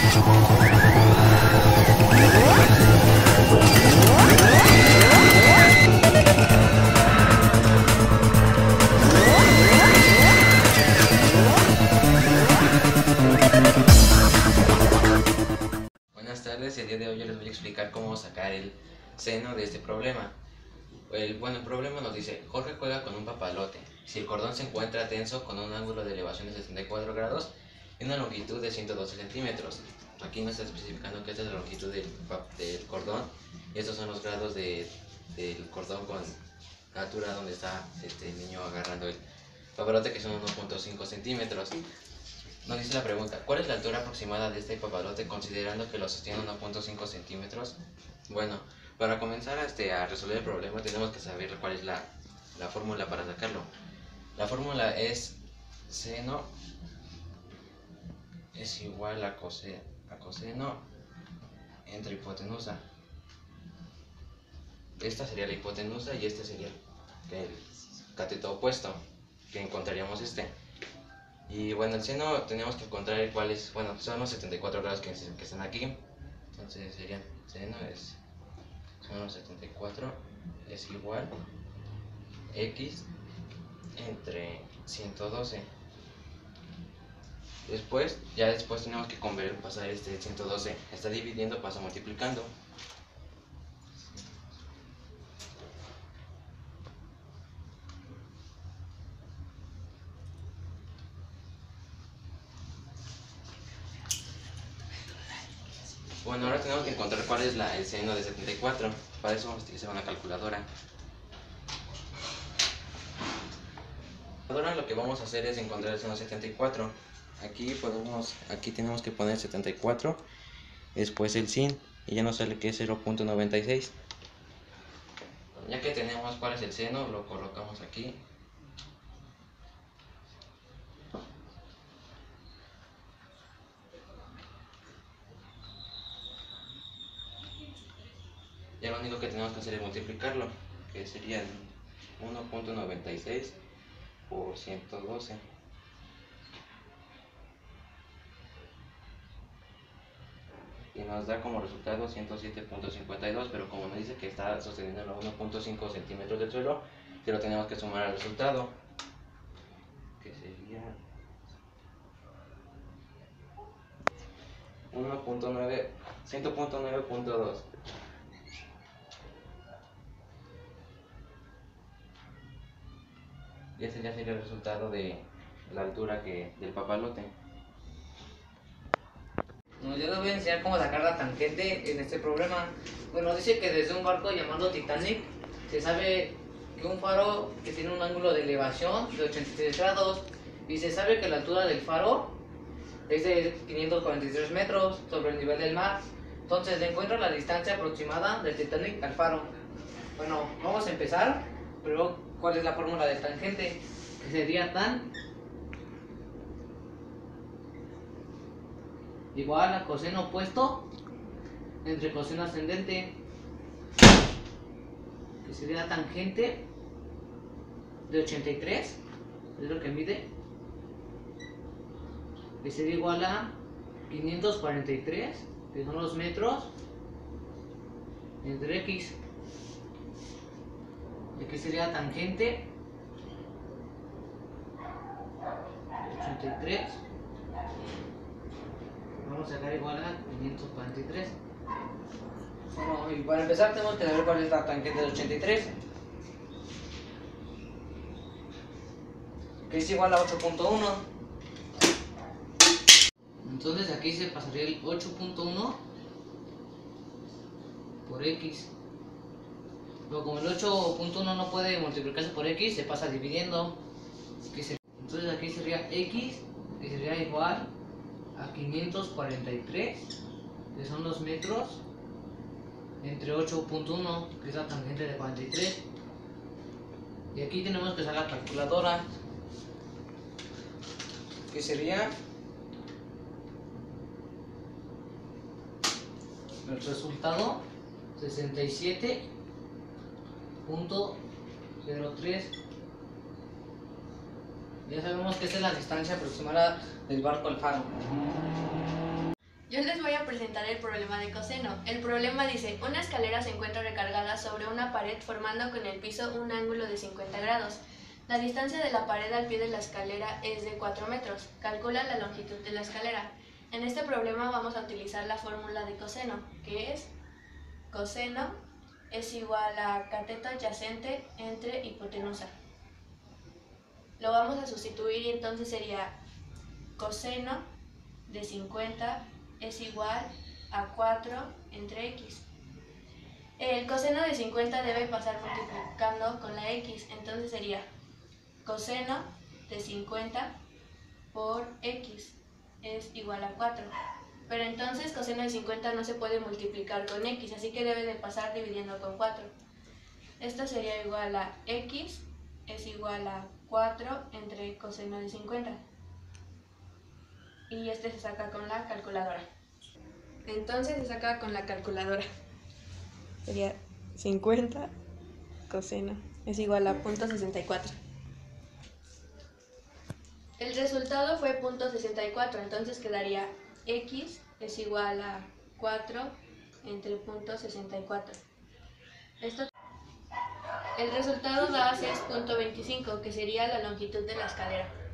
Buenas tardes, el día de hoy yo les voy a explicar cómo sacar el seno de este problema. El problema nos dice: Jorge juega con un papalote. Si el cordón se encuentra tenso con un ángulo de elevación de 64 grados y una longitud de 112 centímetros. Aquí nos está especificando que esta es la longitud del cordón y estos son los grados del cordón con la altura donde está el niño agarrando el papalote, que son 1.5 centímetros. Nos dice la pregunta: ¿cuál es la altura aproximada de este papalote considerando que lo sostiene 1.5 centímetros? Bueno, para comenzar a resolver el problema tenemos que saber cuál es la fórmula para sacarlo. La fórmula es seno es igual a coseno entre hipotenusa. Esta sería la hipotenusa y este sería el cateto opuesto, que encontraríamos Y bueno, el seno tenemos que encontrar cuáles, son los 74 grados que están aquí. Entonces serían, son los 74, es igual x entre 112. Después tenemos que pasar 112, está dividiendo, pasa multiplicando. Bueno, ahora tenemos que encontrar cuál es el seno de 74. Para eso vamos a utilizar una calculadora. Ahora lo que vamos a hacer es encontrar el seno 74. Aquí tenemos que poner 74, después el sin, y ya nos sale que es 0.96. Ya que tenemos cuál es el seno, lo colocamos aquí. Ya lo único que tenemos que hacer es multiplicarlo, que sería 1.96 por 112. Y nos da como resultado 107.52, pero como nos dice que está sosteniendo a 1.5 centímetros del suelo, que lo tenemos que sumar al resultado, que sería 100.9.2. Y ese ya sería el resultado de la altura del papalote. Bueno, yo les voy a enseñar cómo sacar la tangente en este problema. Bueno, dice que desde un barco llamado Titanic se sabe que un faro que tiene un ángulo de elevación de 83 grados y se sabe que la altura del faro es de 543 metros sobre el nivel del mar. Entonces se encuentra la distancia aproximada del Titanic al faro. Bueno, vamos a empezar. Pero ¿cuál es la fórmula de tangente? Que sería tan igual a coseno opuesto entre coseno ascendente, que sería tangente de 83, es lo que mide, que sería igual a 543, que son los metros, entre x. Y aquí sería tangente 83. Vamos a sacar igual a 543. Bueno, y para empezar tenemos que saber cuál es la tangente de 83, que es igual a 8.1. Entonces aquí se pasaría el 8.1 por x. Pero como el 8.1 no puede multiplicarse por x, se pasa dividiendo. Entonces aquí sería x, que sería igual a 543, que son los metros, entre 8.1, que es la tangente de 43. Y aquí tenemos que usar la calculadora, que sería el resultado 67.03. Ya sabemos que esta es la distancia aproximada del barco al faro. Yo les voy a presentar el problema de coseno. El problema dice, una escalera se encuentra recargada sobre una pared formando con el piso un ángulo de 50 grados. La distancia de la pared al pie de la escalera es de 4 metros. Calcula la longitud de la escalera. En este problema vamos a utilizar la fórmula de coseno, que es coseno es igual a cateto adyacente entre hipotenusa. Lo vamos a sustituir y entonces sería coseno de 50 es igual a 4 entre x. El coseno de 50 debe pasar multiplicando con la x, entonces sería coseno de 50 por x es igual a 4. Pero entonces coseno de 50 no se puede multiplicar con x, así que debe de pasar dividiendo con 4. Esto sería igual a x es igual a 4 entre coseno de 50. Y este se saca con la calculadora. Entonces se saca con la calculadora. Sería 50 coseno es igual a 0.64. El resultado fue 0.64, entonces quedaría x es igual a 4 entre 0.64. El resultado da 6.25, que sería la longitud de la escalera.